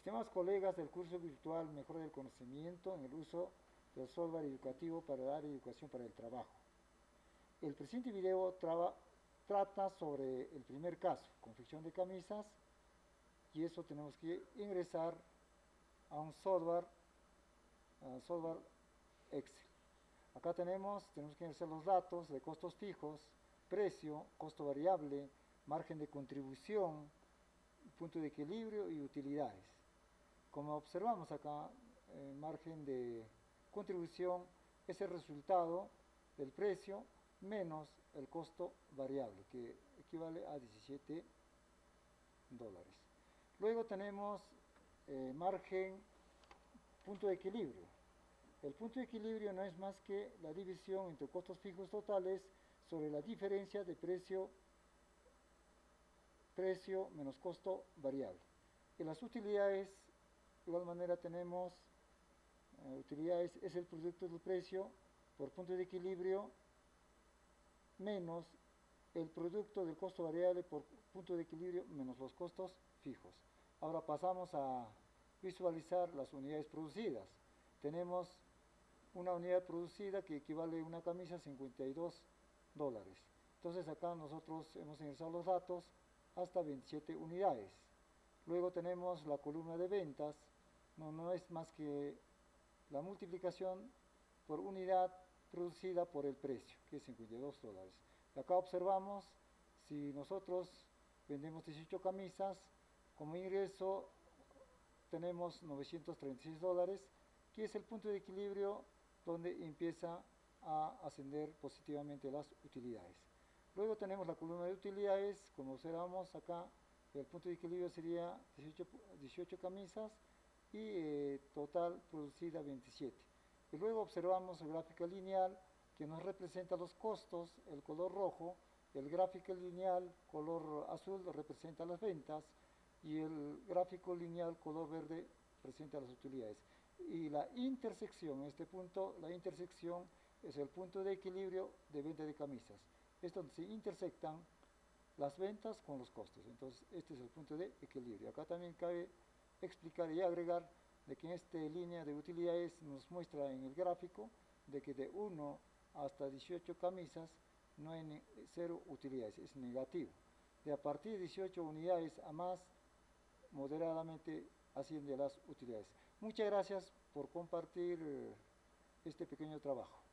Estimados colegas del curso virtual Mejora del Conocimiento en el uso del software educativo para dar educación para el trabajo. El presente video trata sobre el primer caso, confección de camisas, y eso tenemos que ingresar a un software Excel. Acá tenemos que ingresar los datos de costos fijos, precio, costo variable, margen de contribución, punto de equilibrio y utilidades. Como observamos acá, el margen de contribución es el resultado del precio menos el costo variable, que equivale a 17 dólares. Luego tenemos margen, punto de equilibrio. El punto de equilibrio no es más que la división entre costos fijos totales sobre la diferencia de precio menos costo variable. En las utilidades, de igual manera tenemos utilidades es el producto del precio por punto de equilibrio menos el producto del costo variable por punto de equilibrio menos los costos fijos. Ahora pasamos a visualizar las unidades producidas. Tenemos una unidad producida que equivale a una camisa a 52 dólares. Entonces acá nosotros hemos ingresado los datos hasta 27 unidades. Luego tenemos la columna de ventas, no es más que la multiplicación por unidad producida por el precio, que es 52 dólares. Acá observamos, si nosotros vendemos 18 camisas, como ingreso tenemos 936 dólares, que es el punto de equilibrio donde empieza a ascender positivamente las utilidades. Luego tenemos la columna de utilidades, como observamos acá, el punto de equilibrio sería 18 camisas y total producida 27. Y luego observamos la gráfica lineal que nos representa los costos, el color rojo, el gráfico lineal color azul representa las ventas y el gráfico lineal color verde representa las utilidades. Y la intersección, en este punto, la intersección es el punto de equilibrio de venta de camisas. Es donde se intersectan las ventas con los costos. Entonces, este es el punto de equilibrio. Acá también cabe explicar y agregar de que en esta línea de utilidades nos muestra en el gráfico de que de 1 hasta 18 camisas no hay cero utilidades, es negativo. De a partir de 18 unidades a más, moderadamente asciende las utilidades. Muchas gracias por compartir este pequeño trabajo.